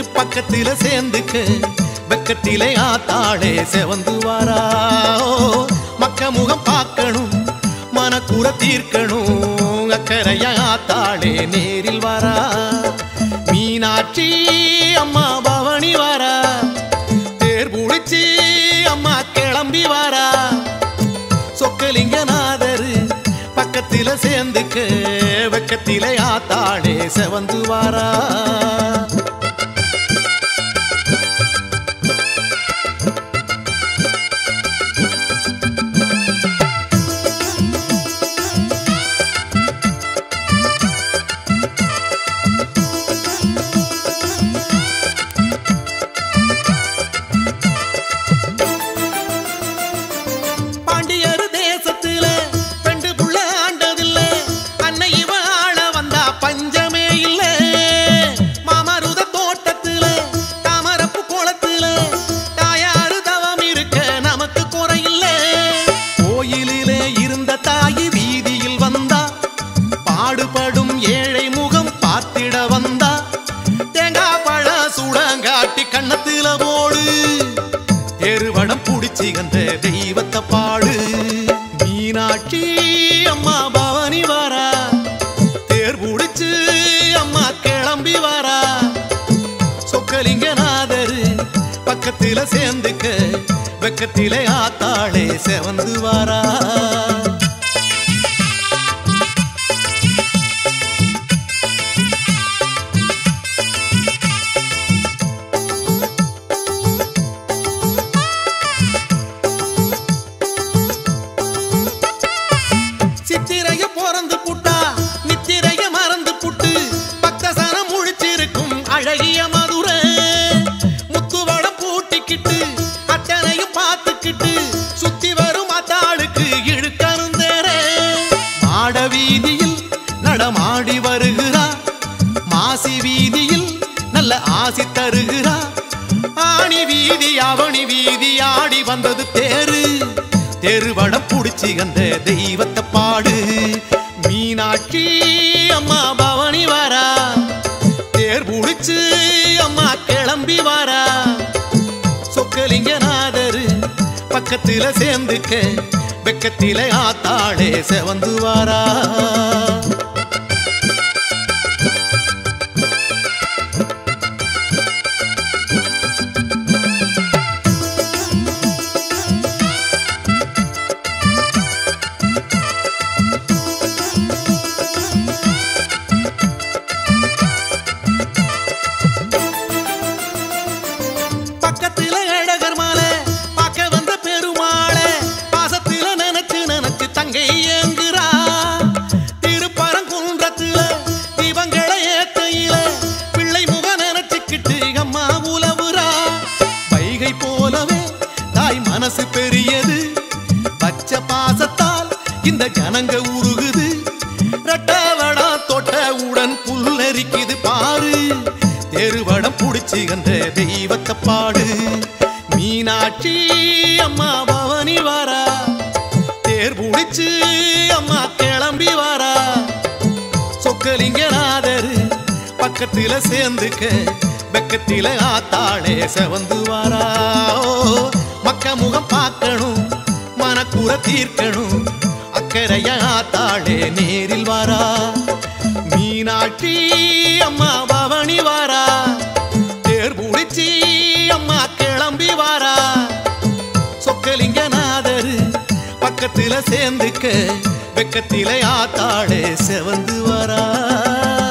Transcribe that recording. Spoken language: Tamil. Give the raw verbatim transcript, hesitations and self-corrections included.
பக்கத்தில சேர்ந்துக்க வெக்கத்திலே ஆத்தாளே செவந்து வாரா மக்க முகம் பார்க்கணும் மனக்குற தீர்க்கணும் அக்கறையா ஆத்தாளே நேரில் வாரா மீனாட்சி அம்மா பவனி வாரா தேர் புடிச்சி அம்மா கிளம்பி வாரா சொக்கலிங்கநாதரு பக்கத்தில சேர்ந்துக்க வெக்கத்திலே ஆத்தாளே செவந்து வாரா கண்ணத்தில போடு எருவடம் புடிச்சி கந்த தெய்வத்தை பாடு மீனாட்சி அம்மா பவனி வாரா தேர் புடிச்சு அம்மா கிளம்பி வாரா சொக்கலிங்கநாதரு பக்கத்தில சேர்ந்துக்க வெக்கத்திலே ஆத்தாளே செவந்து வாரா அழகிய மதுரை முத்துவடம் பூட்டிக்கிட்டு அத்தனையும் பார்த்துக்கிட்டு சுத்தி வரும் அத்தாளுக்கு இழுக்கருந்தேரே மாட வீதியில் நடமாடி வருகிறா மாசி வீதியில் நல்ல ஆசி தருகிறா ஆணி வீதி அவனி வீதி ஆடி வந்தது தேரு தெருவடம் புடிச்சி அந்த தெய்வத்தை பாடு மீனாட்சி அம்மா பவனி வாரா தேர் புடிச்சு அம்மா கிளம்பி வாரா சொக்கலிங்கநாதரு பக்கத்தில சேர்ந்துக்க வெக்கத்திலே ஆத்தாளே செவந்து வாரா மனசு பெரியது பச்சை பாசத்தால் இந்த ஜனங்க உருகுது ரெட்டவடா தொட்டவுடன் புல்லரிக்குது பாரு தெருவடம் புடிச்சு அந்த தெய்வத்தை பாடு மீனாட்சி அம்மா பவனி வாரா தேர் புடிச்சு அம்மா கிளம்பி வாரா சொக்கலிங்கநாதரு பக்கத்தில சேர்ந்துக்க வெக்கத்தில ஆத்தாளே செவந்து வாரா மக்க முகம் பார்க்கணும் மனக்குற தீர்க்கணும் அக்கறையா ஆத்தாளே நேரில் வாரா மீனாட்சி அம்மா பவனி வாரா தேர் புடிச்சி அம்மா கிளம்பி வாரா சொக்கலிங்கநாதரு பக்கத்தில சேர்ந்துக்க வெக்கத்திலே ஆத்தாளே செவந்து வாரா